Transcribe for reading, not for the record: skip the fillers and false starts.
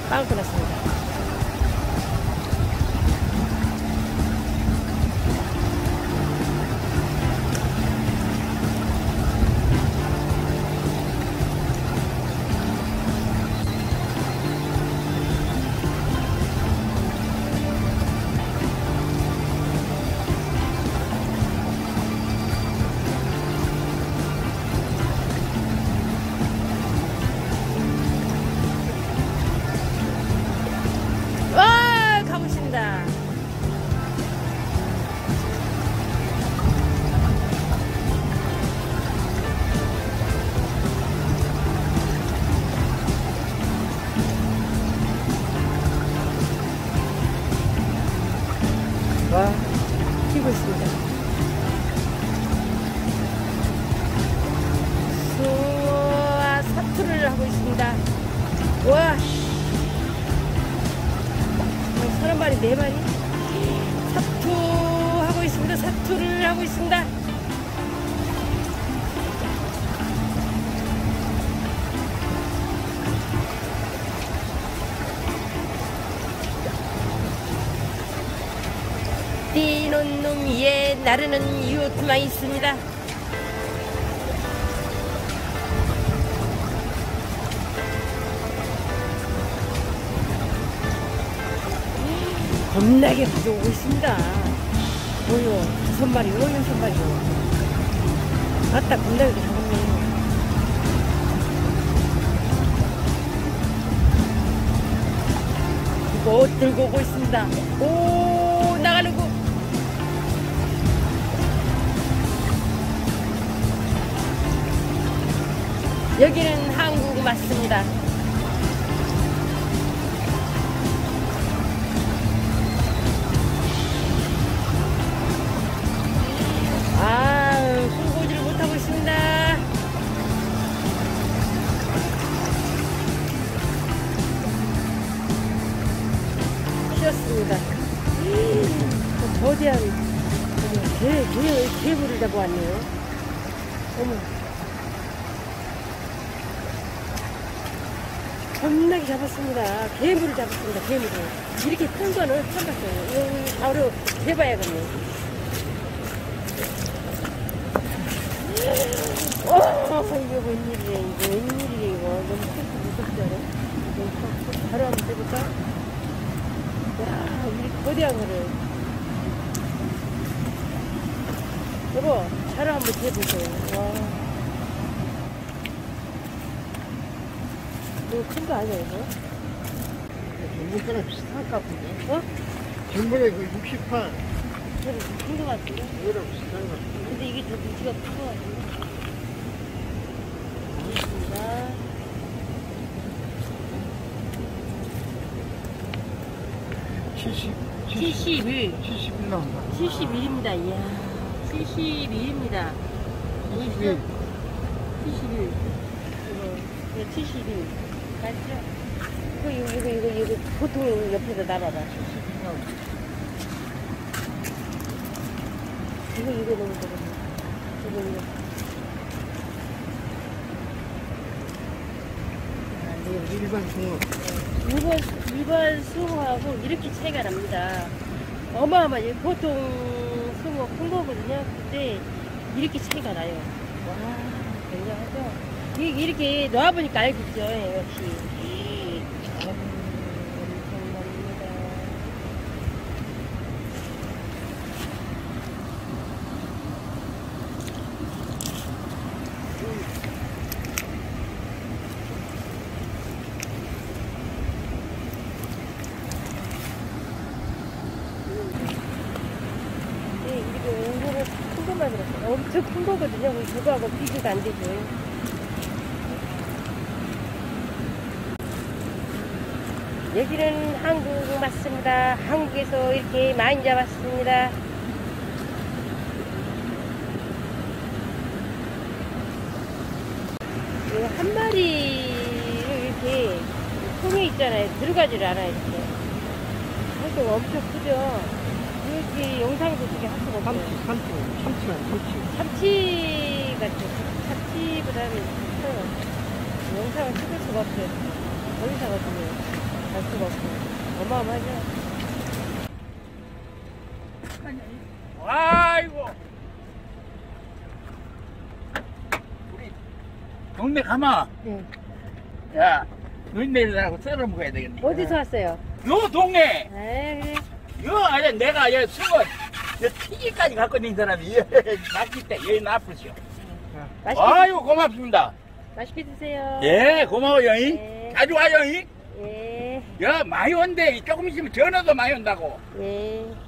빵 끊었습니다. 와, 가보신다. 와, 튀고 있습니다. 수와 사투를 하고 있습니다. 와, 사람 말이 4마리 사투하고 있습니다. 사투를 하고 있습니다. 뛰는 놈 위에 나르는 유트만 있습니다. 겁나게 가져오고 있습니다. 오요 5마리, 오요 6마리요. 아따, 겁나게 잡았네. 이거 들고 오고 있습니다. 오, 나가려고. 여기는 한국 맞습니다. 아, 숨고지를 못하고 있습니다. 쉬었습니다. 거대한 개불을 잡고 왔네요. 어머, 겁나게 잡았습니다. 개물을 잡았습니다. 개물을. 이렇게 큰 거는 처음 봤어요. 이거 바로 해봐야겠네. 이거 웬일이래, 이거 웬일이래, 이거. 너무 무섭지 않아? 이거 바로 한번 해볼까? 야, 이렇게 거대한 거를. 여보, 자로 한번 해보세요. 와. 이거 큰 거 아니야, 이거? 전문가랑 비슷한 것 같은데? 어? 전문가 이거 68. 저는 큰거 같은데? 이거랑 비슷한 것 같은데? 근데 이게 더 무지가 큰 거 같은데? 알겠습니다. 71. 71 나온다. 71입니다. 이야, 71입니다. 71. 71. 이거 71. 맞죠? 이거 보통 옆에서 놔봐봐. 71 나온다. 이거 너무 좋아. 이거. 일반 숭어. 일반 숭어하고 이렇게 차이가 납니다. 어마어마해요. 보통 숭어 큰 거거든요. 근데 이렇게 차이가 나요. 와, 굉장하죠? 이렇게 놔보니까 알겠죠. 역시. 엄청납니다. 엄청 큰 거거든요. 그거하고 비교가 안 되죠. 여기는 한국 맞습니다. 한국에서 이렇게 많이 잡았습니다. 이거 한 마리를 이렇게 통에 있잖아요. 들어가지를 않아요. 이렇게. 이것도 엄청 크죠. 이렇게 영상도 되게 할 수가 없어요. 참치 같아요. 참치보다는 커요. 영상을 찍을 수가 없어요. 더 이상하거든요. 갈 수가 없고. 어마어마하죠. 아이고. 우리 동네 가마. 네. 야, 노인네들하고 썰어 먹어야 되겠네. 어디서 왔어요? 요 동네. 에이, 그래. 요 아래 내가 여 수건 요 튀기까지 갖고 있는 사람이 낚시 때 여기 나쁘시오. 맛있게, 아이고 고맙습니다. 맛있게 드세요. 예, 고마워요. 네. 자주 와요. 예, 야, 많이 온대. 조금 있으면 전화도 많이 온다고. 예.